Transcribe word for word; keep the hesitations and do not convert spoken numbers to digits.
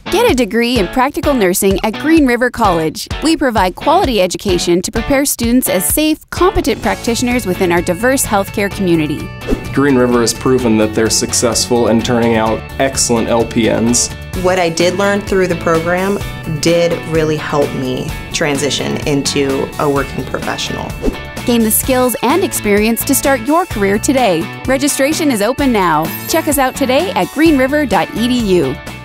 Get a degree in practical nursing at Green River College. We provide quality education to prepare students as safe, competent practitioners within our diverse healthcare community. Green River has proven that they're successful in turning out excellent L P Ns. What I did learn through the program did really help me transition into a working professional. Gain the skills and experience to start your career today. Registration is open now. Check us out today at green river dot e d u.